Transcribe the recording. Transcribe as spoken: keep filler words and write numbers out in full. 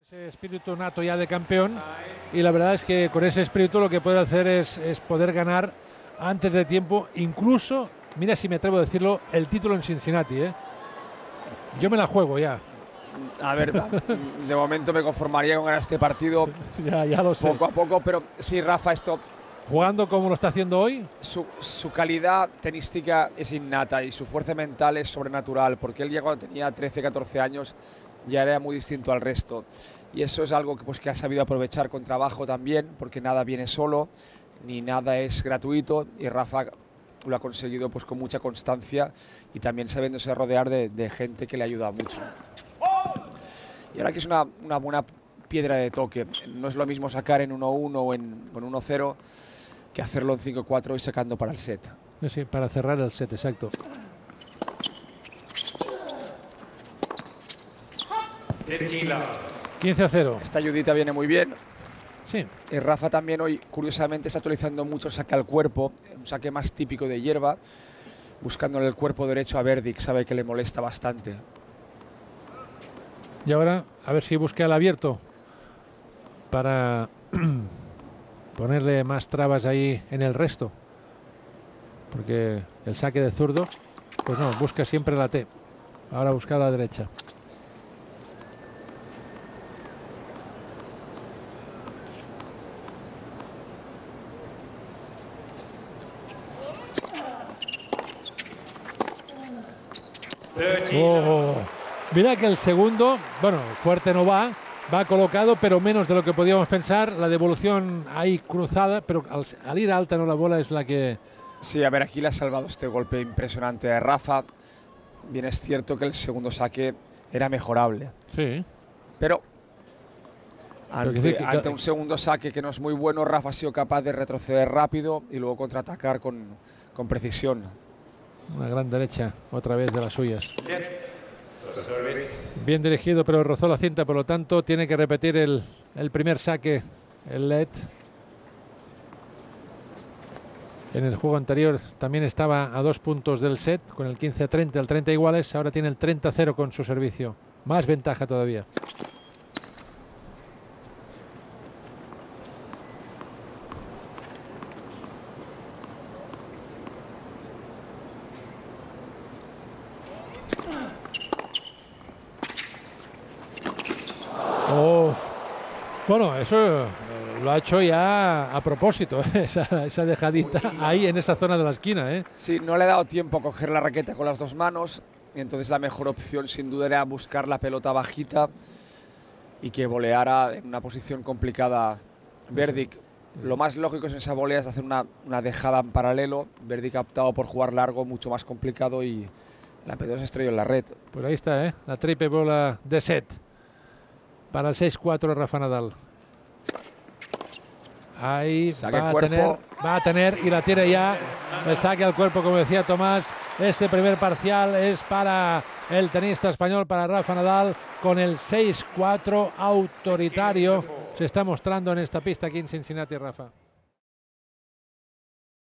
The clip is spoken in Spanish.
Ese espíritu nato ya de campeón, y la verdad es que con ese espíritu lo que puede hacer es, es poder ganar antes de tiempo, incluso, mira si me atrevo a decirlo, el título en Cincinnati, ¿eh? Yo me la juego ya. A ver, de momento me conformaría con ganar este partido ya, ya lo sé. Poco a poco, pero sí, Rafa, esto... Jugando como lo está haciendo hoy. Su, su calidad tenística es innata y su fuerza mental es sobrenatural, porque él ya cuando tenía trece, catorce años ya era muy distinto al resto. Y eso es algo que, pues, que ha sabido aprovechar con trabajo también, porque nada viene solo, ni nada es gratuito, y Rafa lo ha conseguido pues con mucha constancia y también sabiéndose rodear de, de gente que le ayuda mucho. Y ahora que es una, una buena piedra de toque, no es lo mismo sacar en uno uno o en, en uno cero que hacerlo en cinco cuatro y sacando para el set. Sí, para cerrar el set, exacto. quince a cero. Esta ayudita viene muy bien. Sí. Y Rafa también hoy, curiosamente, está actualizando mucho el saque al cuerpo, un saque más típico de hierba, buscándole el cuerpo derecho a Verdic, sabe que le molesta bastante. Y ahora, a ver si busca el abierto para ponerle más trabas ahí en el resto. Porque el saque de zurdo, pues no, busca siempre la T. Ahora busca la derecha. Oh, mira que el segundo, bueno, fuerte no va, va colocado, pero menos de lo que podíamos pensar. La devolución ahí cruzada, pero al, al ir alta no la bola es la que... Sí, a ver, aquí le ha salvado este golpe impresionante a Rafa. Bien es cierto que el segundo saque era mejorable. Sí. Pero ante, que, ante un segundo saque que no es muy bueno, Rafa ha sido capaz de retroceder rápido y luego contraatacar con, con precisión. Una gran derecha, otra vez de las suyas. Bien dirigido, pero rozó la cinta, por lo tanto tiene que repetir el, el primer saque, el L E D. En el juego anterior también estaba a dos puntos del set, con el quince a treinta, el treinta iguales. Ahora tiene el treinta a cero con su servicio. Más ventaja todavía. Oh, bueno, eso eh, lo ha hecho ya a propósito, ¿eh? esa, esa dejadita ahí en esa zona de la esquina. ¿eh? Sí, no le ha dado tiempo a coger la raqueta con las dos manos, y entonces la mejor opción sin duda era buscar la pelota bajita y que voleara en una posición complicada Verdic. Lo más lógico en esa volea es hacer una, una dejada en paralelo. Verdic ha optado por jugar largo, mucho más complicado, y la pelota se estrelló en la red. Pues ahí está, ¿eh? La triple bola de set para el seis cuatro Rafa Nadal. Ahí va a, tener, va a tener y la tiene ya. El saque al cuerpo, como decía Tomás. Este primer parcial es para el tenista español, para Rafa Nadal, con el seis cuatro autoritario. Se está mostrando en esta pista aquí en Cincinnati, Rafa.